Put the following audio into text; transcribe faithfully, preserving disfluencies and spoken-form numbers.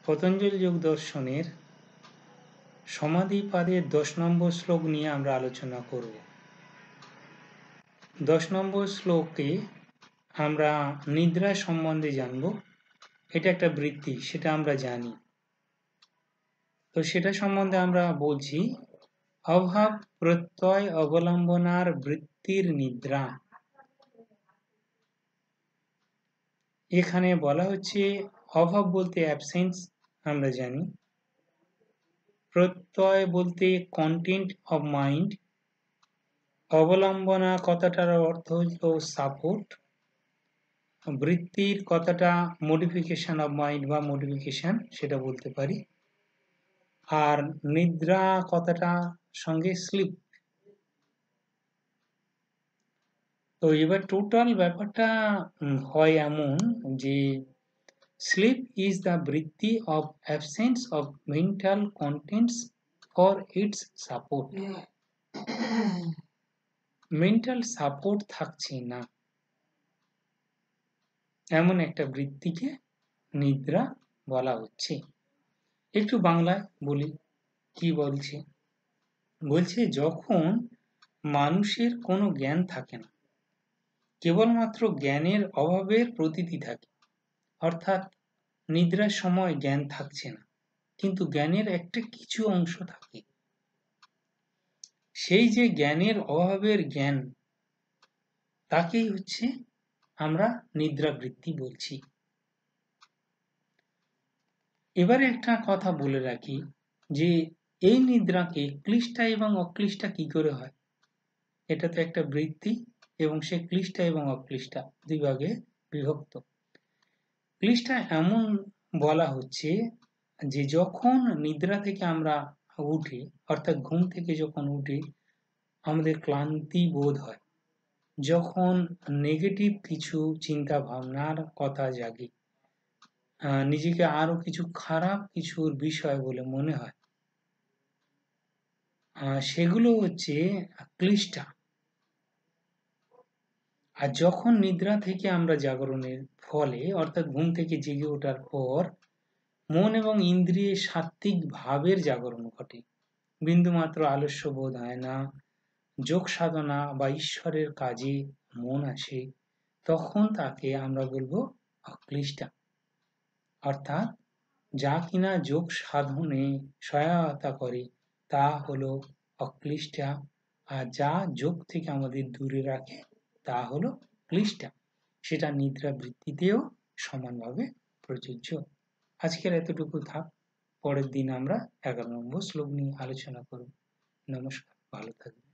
পতঞ্জলি যোগ দর্শনের সমাধিপাদের দশ নম্বর শ্লোক নিয়ে আমরা আলোচনা করব। দশ নম্বর শ্লোকে আমরা নিদ্রা সম্বন্ধে জানব। এটা একটা বৃত্তি, সেটা আমরা জানি। তো সেটা সম্বন্ধে আমরা বলছি, অভাব প্রত্যয় অবলম্বনার বৃত্তির নিদ্রা। এখানে বলা হচ্ছে অভাব বলতে অ্যাবসেন্স আমরা জানি, প্রত্যয় বলতে কন্টেন্ট অফ মাইন্ড, অবলম্বনা কথাটার অর্থ হলো সাপোর্ট, বৃত্তির কথাটা মডিফিকেশন অফ মাইন্ড বা মডিফিকেশন সেটা বলতে পারি, আর নিদ্রা কথাটা সঙ্গে স্লিপ। তো এবার টোটাল ব্যাপারটা হয় এমন যে sleep is the vritti of absence of mental contents for its support. Mental support থাকছে না এমন একটা বৃত্তিকে নিদ্রা বলা হচ্ছে। একটু বাংলায় বলি কি বলছে। বলছে যখন মানুষের কোনো জ্ঞান থাকে না, কেবলমাত্র জ্ঞানের অভাবের প্রতীতি থাকে, অর্থাৎ নিদ্রার সময় জ্ঞান থাকছে না কিন্তু জ্ঞানের একটা কিছু অংশ থাকে, সেই যে জ্ঞানের অভাবের জ্ঞান তাকেই হচ্ছে আমরা নিদ্রাবৃত্তি বলছি। এবারে একটা কথা বলে রাখি যে এই নিদ্রাকে ক্লিষ্টা এবং অক্লিষ্টা কি করে হয়। এটা তো একটা বৃত্তি এবং সে ক্লিষ্টা এবং অক্লিষ্টা দুই ভাগে বিভক্ত। ক্লিষ্টা এমন বলা হচ্ছে যে যখন নিদ্রা থেকে আমরা উঠি, অর্থাৎ ঘুম থেকে যখন উঠি আমাদের ক্লান্তি বোধ হয়, যখন নেগেটিভ কিছু চিন্তা ভাবনার কথা জাগে, নিজেকে আরো কিছু খারাপ কিছুর বিষয় বলে মনে হয়, সেগুলো হচ্ছে ক্লিষ্টা। আর যখন নিদ্রা থেকে আমরা জাগরণের ফলে অর্থাৎ ঘুম থেকে জেগে ওঠার পর মন এবং ইন্দ্রিয়ের সাত্ত্বিক ভাবের জাগরণ ঘটে, বিন্দুমাত্র আলস্য বোধ হয় না, যোগ সাধনা বা ঈশ্বরের কাজে মন আসে, তখন তাকে আমরা বলবো অক্লিষ্টা। অর্থাৎ যা কিনা যোগ সাধনে সহায়তা করে তা হলো অক্লিষ্টা, আর যা যোগ থেকে আমাদের দূরে রাখে তা হলো ক্লিষ্টা। সেটা নিদ্রা বৃত্তিতেও সমানভাবে প্রযোজ্য। আজকের এতটুকু থাক, পরের দিন আমরা এগারো নম্বর শ্লোক নিয়ে আলোচনা করব। নমস্কার, ভালো থাকবেন।